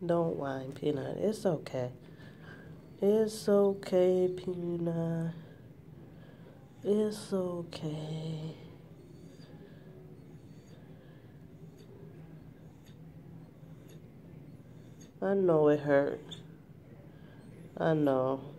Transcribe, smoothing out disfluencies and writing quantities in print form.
Don't whine, Peanut. It's okay. It's okay, Peanut. It's okay. I know it hurt. I know.